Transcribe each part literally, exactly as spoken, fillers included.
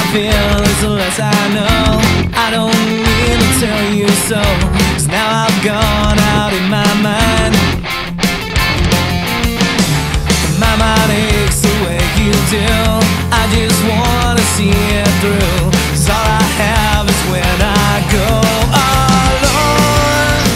feel is the less I know. I don't mean to tell you so, 'cause now I've gone out in my mind. My mind aches the way you do. I just wanna see it through, 'cause all I have is when I go alone.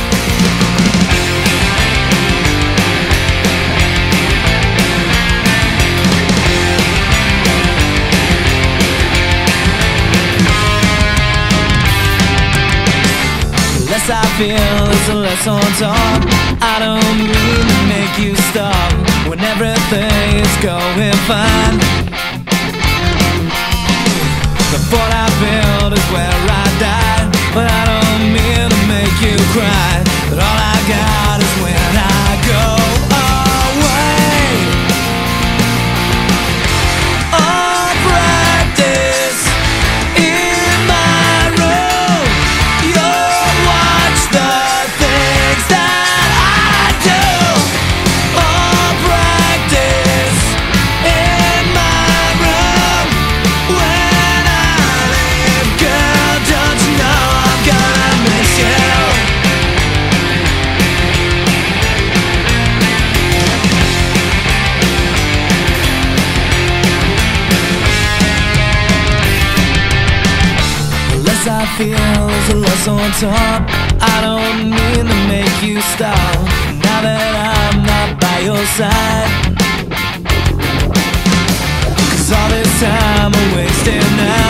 The less I feel is the less on top. I don't mean to make you stop when everything is going fine. The fort I built is where I die, but I don't mean to make you cry. But all I got is when I go away. All practice in my room. You'll watch the things that I do. All practice in my room. When I leave, girl, don't you know I'm gonna miss you? The less I feel is the less on top. I don't mean to make you stop now that I'm not by your side. 'Cause all this time I wasted now.